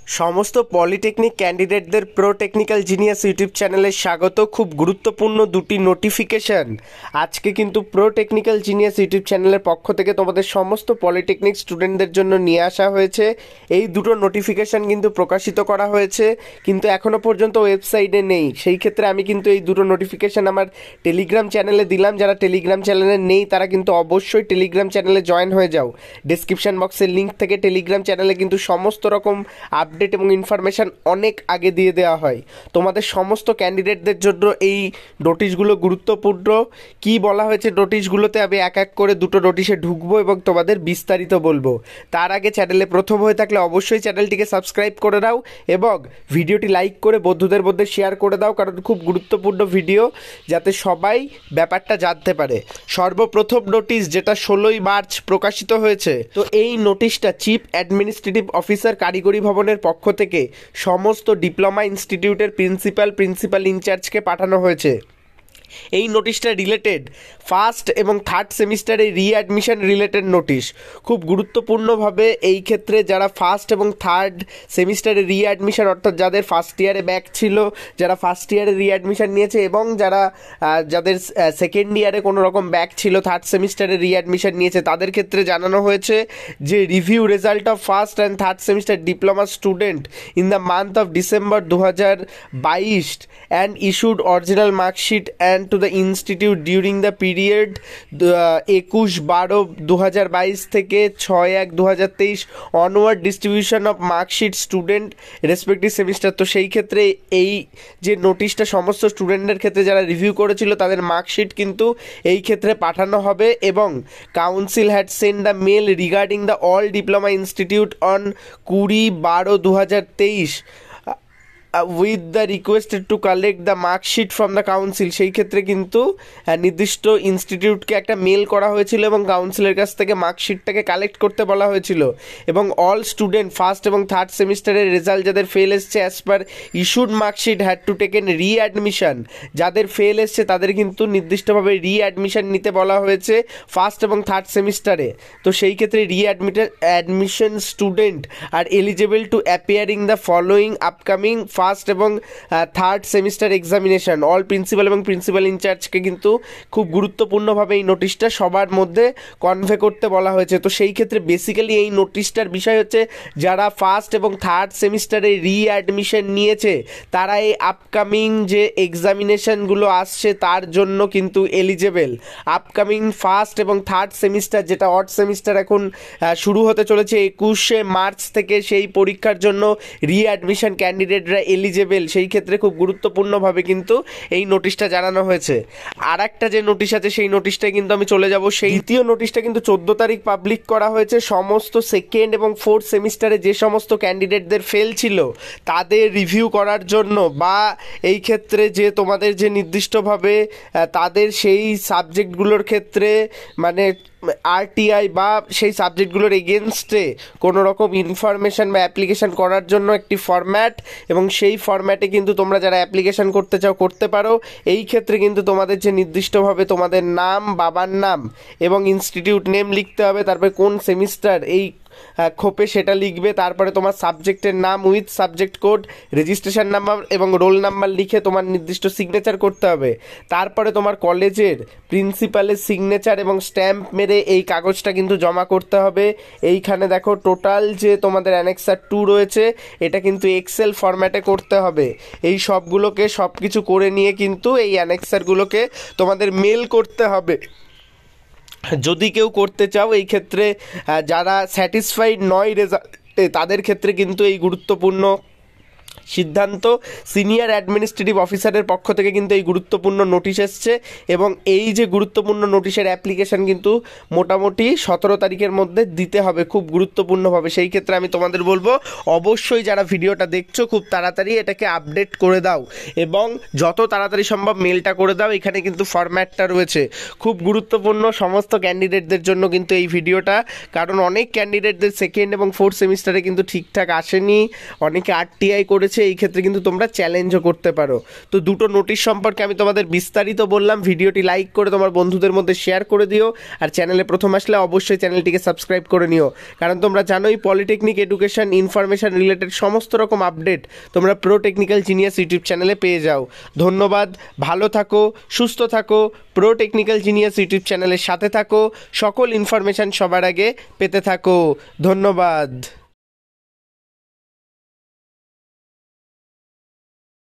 সমস্ত পলিটেকনিক ক্যান্ডিডেটদের pro technical genius YouTube চ্যানেলে স্বাগত। খুব গুরুত্বপূর্ণ দুটি নোটিফিকেশন আজকে কিন্তু প্রো টেকনিক্যাল জিনিয়াস ইউটিউব চ্যানেলের পক্ষ থেকে তোমাদের সমস্ত পলিটেকনিক স্টুডেন্টদের জন্য নিয়ে আসা হয়েছে। এই দুটো নোটিফিকেশন কিন্তু প্রকাশিত করা হয়েছে, কিন্তু এখনও পর্যন্ত ওয়েবসাইটে নেই। সেই ক্ষেত্রে আমি কিন্তু এই দুটো নোটিফিকেশন আমার টেলিগ্রাম চ্যানেলে দিলাম। যারা টেলিগ্রাম চ্যানেলে নেই তারা কিন্তু অবশ্যই টেলিগ্রাম চ্যানেলে জয়েন হয়ে যাও। ডেসক্রিপশন বক্সের লিঙ্ক থেকে টেলিগ্রাম চ্যানেলে কিন্তু সমস্ত রকম আপডেট এবং ইনফরমেশান অনেক আগে দিয়ে দেওয়া হয়। তোমাদের সমস্ত ক্যান্ডিডেটদের জন্য এই নোটিশগুলো গুরুত্বপূর্ণ। কি বলা হয়েছে নোটিশগুলোতে আমি এক এক করে দুটো নোটিশে ঢুকবো এবং তোমাদের বিস্তারিত বলবো। তার আগে চ্যানেলে প্রথম হয়ে থাকলে অবশ্যই চ্যানেলটিকে সাবস্ক্রাইব করে দাও এবং ভিডিওটি লাইক করে বন্ধুদের মধ্যে শেয়ার করে দাও, কারণ খুব গুরুত্বপূর্ণ ভিডিও, যাতে সবাই ব্যাপারটা জানতে পারে। সর্বপ্রথম নোটিশ, যেটা 16ই মার্চ প্রকাশিত হয়েছে, তো এই নোটিশটা চিফ অ্যাডমিনিস্ট্রেটিভ অফিসার কারিগরি ভবনের পক্ষ থেকে সমস্ত ডিপ্লোমা ইনস্টিটিউটের প্রিন্সিপাল ইনচার্জকে পাঠানো হয়েছে। এই নোটিশটা রিলেটেড ফার্স্ট এবং থার্ড সেমিস্টারে রিঅ্যাডমিশন রিলেটেড নোটিশ। খুব গুরুত্বপূর্ণভাবে এই ক্ষেত্রে যারা ফার্স্ট এবং থার্ড সেমিস্টারে রিঅ্যাডমিশন, অর্থাৎ যাদের ফার্স্ট ইয়ারে ব্যাক ছিল, যারা ফার্স্ট ইয়ারে রিঅ্যাডমিশন নিয়েছে এবং যাদের সেকেন্ড ইয়ারে কোনো রকম ব্যাক ছিল, থার্ড সেমিস্টারে রিঅ্যাডমিশন নিয়েছে, তাদের ক্ষেত্রে জানানো হয়েছে যে review result of first and third semester diploma student in the month of December 2022 and issued original marksheet and to the institute during the period 21/12/2022 থেকে 6/1/2023 onward distribution of marksheet student respective semester। তো সেই ক্ষেত্রে এই যে নোটিশটা সমস্ত স্টুডেন্টের ক্ষেত্রে যারা রিভিউ করেছিল তাদের মার্কশিট কিন্তু এই ক্ষেত্রে পাঠানো হবে। এবং council had send the mail regarding the all diploma institute on 20/12/2023 with the requested to collect the marksheet from the council. সেই ক্ষেত্রে কিন্তু নির্দিষ্ট ইনস্টিটিউটকে একটা মেল করা হয়েছিল এবং কাউন্সিলের কাছ থেকে মার্কশিটটাকে কালেক্ট করতে বলা হয়েছিল। এবং অল স্টুডেন্ট ফার্স্ট এবং থার্ড সেমিস্টারের রেজাল্ট যাদের ফেল এসছে as per issued marksheet had to taken readmission. যাদের ফেল এসছে তাদের কিন্তু নির্দিষ্টভাবে রিঅ্যাডমিশন নিতে বলা হয়েছে ফার্স্ট এবং থার্ড সেমিস্টারে। তো সেই ক্ষেত্রে admission student are eligible to appearing the following upcoming first এবং third semester examination. All principal এবং প্রিন্সিপাল ইনচার্জকে কিন্তু খুব গুরুত্বপূর্ণভাবে এই নোটিশটা সবার মধ্যে কনভে করতে বলা হয়েছে। তো সেই ক্ষেত্রে বেসিক্যালি এই নোটিশটার বিষয় হচ্ছে যারা ফার্স্ট এবং থার্ড সেমিস্টারে রিঅ্যাডমিশন নিয়েছে তারা এই আপকামিং যে এক্সামিনেশনগুলো আসছে তার জন্য কিন্তু এলিজেবল। আপকামিং ফার্স্ট এবং থার্ড সেমিস্টার, যেটা অড সেমিস্টার এখন শুরু হতে চলেছে 21শে মার্চ থেকে, সেই পরীক্ষার জন্য রিঅ্যাডমিশন ক্যান্ডিডেটরা এলিজেবল। সেই ক্ষেত্রে খুব গুরুত্বপূর্ণভাবে কিন্তু এই নোটিশটা জানানো হয়েছে। আর একটা যে নোটিশ আছে সেই নোটিশটাই কিন্তু আমি চলে যাব। সেই দ্বিতীয় নোটিশটা কিন্তু 14 তারিখ পাবলিক করা হয়েছে। সমস্ত সেকেন্ড এবং ফোর্থ সেমিস্টারে যে সমস্ত ক্যান্ডিডেটদের ফেল ছিল তাদের রিভিউ করার জন্য, বা এই ক্ষেত্রে যে তোমাদের যে নির্দিষ্টভাবে তাদের সেই সাবজেক্টগুলোর ক্ষেত্রে মানে আরটিআই বা সেই সাবজেক্টগুলোর এগেনস্টে কোনো রকম ইনফরমেশান বা অ্যাপ্লিকেশান করার জন্য একটি ফরম্যাট, এবং সেই ফরম্যাটে কিন্তু তোমরা যারা অ্যাপ্লিকেশান করতে চাও করতে পারো। এই ক্ষেত্রে কিন্তু তোমাদের যে নির্দিষ্টভাবে তোমাদের নাম, বাবার নাম এবং ইনস্টিটিউট নেম লিখতে হবে, তারপরে কোন সেমিস্টার এই খোপে সেটা লিখবে, তারপরে তোমার সাবজেক্টের নাম with subject code, registration number এবং রোল নাম্বার লিখে তোমার নির্দিষ্ট সিগনেচার করতে হবে। তারপরে তোমার কলেজের প্রিন্সিপালের সিগনেচার এবং স্ট্যাম্প মেরে এই কাগজটা কিন্তু জমা করতে হবে। এইখানে দেখো টোটাল যে তোমাদের অ্যানেক্সার 2 রয়েছে, এটা কিন্তু এক্সেল ফরম্যাটে করতে হবে। এই সবগুলোকে সব কিছু করে নিয়ে কিন্তু এই অ্যানেক্সারগুলোকে তোমাদের মেল করতে হবে যদি কেউ করতে চাও। এই ক্ষেত্রে যারা স্যাটিসফাইড নয় রেজাল্টে তাদের ক্ষেত্রে কিন্তু এই গুরুত্বপূর্ণ সিদ্ধান্ত সিনিয়র অ্যাডমিনিস্ট্রেটিভ অফিসারের পক্ষ থেকে কিন্তু এই গুরুত্বপূর্ণ নোটিশ এসছে। এবং এই যে গুরুত্বপূর্ণ নোটিশের অ্যাপ্লিকেশান কিন্তু মোটামুটি 17 তারিখের মধ্যে দিতে হবে খুব গুরুত্বপূর্ণভাবে। সেই ক্ষেত্রে আমি তোমাদের বলবো অবশ্যই যারা ভিডিওটা দেখছো খুব তাড়াতাড়ি এটাকে আপডেট করে দাও এবং যত তাড়াতাড়ি সম্ভব মেলটা করে দাও। এখানে কিন্তু ফরম্যাটটা রয়েছে, খুব গুরুত্বপূর্ণ সমস্ত ক্যান্ডিডেটদের জন্য কিন্তু এই ভিডিওটা, কারণ অনেক ক্যান্ডিডেটদের সেকেন্ড এবং ফোর্থ সেমিস্টারে কিন্তু ঠিকঠাক আসেনি, অনেকে আরটিআই করেছে, এই ক্ষেত্রে কিন্তু তোমরা চ্যালেঞ্জও করতে পারো। তো দুটো নোটিশ সম্পর্কে আমি তোমাদের বিস্তারিত বললাম। ভিডিওটি লাইক করে তোমার বন্ধুদের মধ্যে শেয়ার করে দিও, আর চ্যানেলে প্রথম আসলে অবশ্যই চ্যানেলটিকে সাবস্ক্রাইব করে নিও, কারণ তোমরা জানোই পলিটেকনিক এডুকেশন ইনফরমেশন রিলেটেড সমস্ত রকম আপডেট তোমরা প্রো টেকনিক্যাল জিনিয়াস ইউটিউব চ্যানেলে পেয়ে যাও। ধন্যবাদ, ভালো থাকো, সুস্থ থাকো, প্রো টেকনিক্যাল জিনিয়াস ইউটিউব চ্যানেলের সাথে থাকো, সকল ইনফরমেশন সবার আগে পেতে থাকো। ধন্যবাদ।